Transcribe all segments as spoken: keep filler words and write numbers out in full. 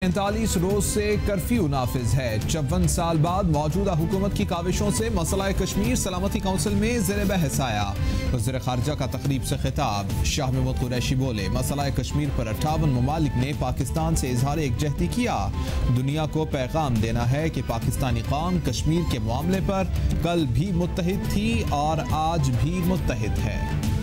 पैंतालीस रोज से कर्फ्यू नाफिज है। चौवन साल बाद मौजूदा हुकूमत की काविशों से मसला कश्मीर सलामती काउंसिल में ज़ेर बहस आया। वज़ीर खारजा का तकरीब से खिताब। शाह महमूद कुरैशी बोले, मसला कश्मीर पर अट्ठावन ममालिक ने पाकिस्तान से इजहार एकजहती किया। दुनिया को पैगाम देना है कि पाकिस्तानी कौम कश्मीर के मामले पर कल भी मुत्तहिद थी और आज भी मुत्तहिद है।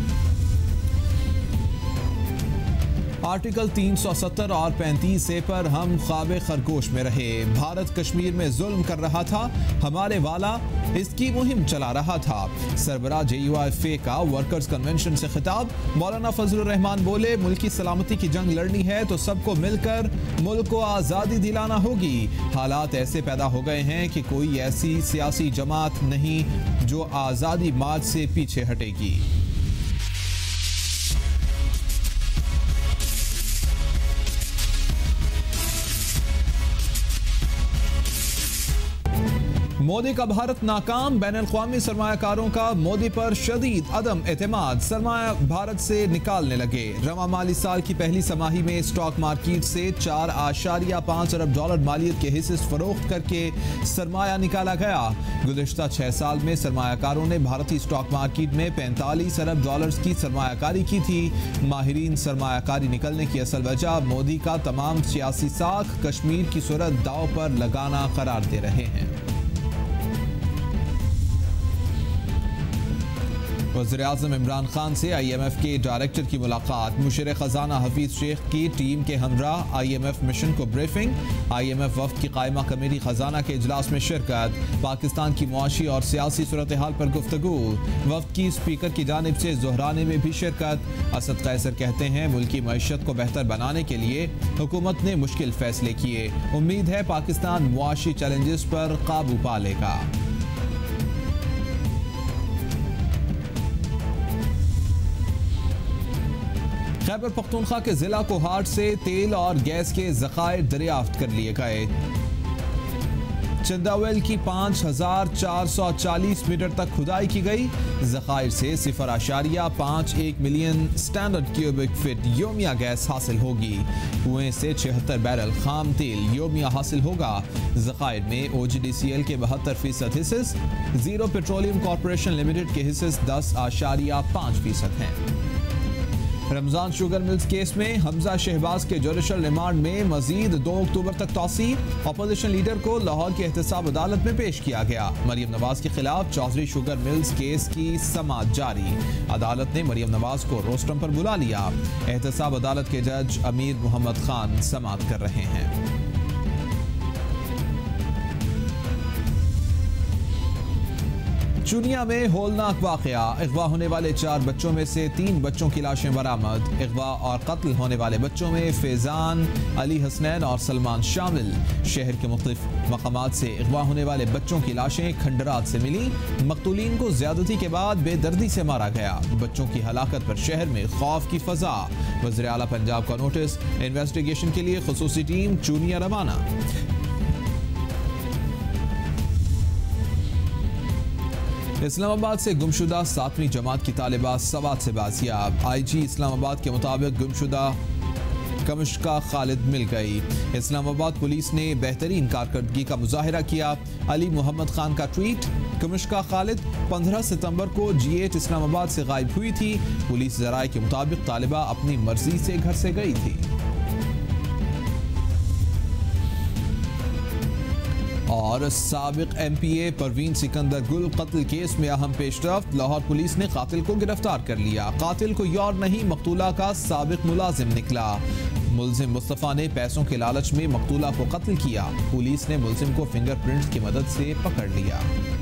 आर्टिकल तीन सौ सत्तर और पैंतीस ए पर हम ख्वाबे खरगोश में रहे। भारत कश्मीर में जुल्म कर रहा था, हमारे वाला इसकी मुहिम चला रहा था। सरबराह जे यू आई एफ ए का वर्कर्स कन्वेंशन से खिताब। मौलाना फजलुर रहमान बोले, मुल्क की सलामती की जंग लड़नी है तो सबको मिलकर मुल्क को आज़ादी दिलाना होगी। हालात ऐसे पैदा हो गए हैं कि कोई ऐसी सियासी जमात नहीं जो आज़ादी मार्च से पीछे हटेगी। मोदी का भारत नाकाम। बैनुल-अक़वामी सरमायाकारों का मोदी पर शदीद अदम एतमाद। सरमाया भारत से निकालने लगे। रवा माली साल की पहली समाही में स्टॉक मार्केट से चार आशारिया पाँच अरब डॉलर मालियत के हिस्से फरोख्त करके सरमाया निकाला गया। गुज़िश्ता छह साल में सरमायाकारों ने भारतीय स्टॉक मार्केट में पैंतालीस अरब डॉलर की सरमायाकारी की थी। माहिरीन सरमायाकारी निकलने की असल वजह मोदी का तमाम सियासी साख कश्मीर की सूरत दाव पर लगाना करार दे रहे हैं। वज़ीर-ए-आज़म इमरान खान से आई एम एफ के डायरेक्टर की मुलाकात। मुशीर खजाना हफीज शेख की टीम के हमराह आई एम एफ मिशन को ब्रीफिंग। आई एम एफ वफ़द की कायमा कमेटी खजाना के इजलास में शिरकत। पाकिस्तान की मुआशी और सियासी सूरत हाल पर गुफ्तगू। वफ़द की स्पीकर की जानिब से ज़ोहराने में भी शिरकत। असद कैसर कहते हैं, मुल्की मईशत को बेहतर बनाने के लिए हुकूमत ने मुश्किल फैसले किए। उम्मीद है पाकिस्तान मुआशी चैलेंजेस पर काबू पा लेगा। खैबर पख्तूनख्वा के जिला कोहाट से तेल और गैस के ज़खायर दरियाफ्त कर लिए गए। चंदावेल की पाँच हजार चार सौ चालीस मीटर तक खुदाई की गई। ज़खायर से सिफर आशारिया पाँच एक मिलियन स्टैंडर्ड क्यूबिक फीट योमिया गैस हासिल होगी। कुएं से छिहत्तर बैरल खाम तेल योमिया हासिल होगा। ज़खायर में ओ जी डी सी एल के बहत्तर फीसद हिस्से, जीरो पेट्रोलियम कॉरपोरेशन लिमिटेड के हिस्से दस आशारिया पाँच फीसद हैं। रमजान शुगर मिल्स केस में हमजा शहबाज के जुडिशल रिमांड में मजीद दो अक्टूबर तक तौसी। अपोजिशन लीडर को लाहौर की एहतसाब अदालत में पेश किया गया। मरियम नवाज के खिलाफ चौधरी शुगर मिल्स केस की समाअत जारी। अदालत ने मरियम नवाज को रोस्टम पर बुला लिया। एहतसाब अदालत के जज अमीर मोहम्मद खान समाअत कर रहे हैं। चुनिया में होलनाक वाकया। अगवा होने वाले चार बच्चों में से तीन बच्चों की लाशें बरामद। अगवा और कत्ल होने वाले बच्चों में फैजान, अली हसनैन और सलमान शामिल। शहर के मुख्तलिफ मकामात से अगवा होने वाले बच्चों की लाशें खंडरात से मिली। मकतूलीन को ज्यादती के बाद बेदर्दी से मारा गया। बच्चों की हलाकत पर शहर में खौफ की फजा। वज़ीर आला पंजाब का नोटिस। इन्वेस्टिगेशन के लिए खुसूसी टीम चुनिया रवाना। इस्लामाबाद से गुमशुदा सातवीं जमात की तालिबा सवात से बाजियाब। आई जी इस्लामाबाद के मुताबिक गुमशुदा कमिश्का खालिद मिल गई। इस्लामाबाद पुलिस ने बेहतरीन कारकर्दगी का मुजाहिरा किया। अली मोहम्मद खान का ट्वीट। कमिश्का खालिद पंद्रह सितंबर को जी एट इस्लामाबाद से गायब हुई थी। पुलिस जराये के मुताबिक तालिबा अपनी मर्जी से घर से गई थी। और साबिक M P A Parveen Sikandar Gul कत्ल केस में अहम पेशरफ्त। लाहौर पुलिस ने कातिल को गिरफ्तार कर लिया। कातिल को और नहीं मकतूला का साबिक मुलाजिम निकला। मुलजिम मुस्तफ़ा ने पैसों के लालच में मकतूला को कत्ल किया। पुलिस ने मुलजिम को फिंगरप्रिंट्स की मदद से पकड़ लिया।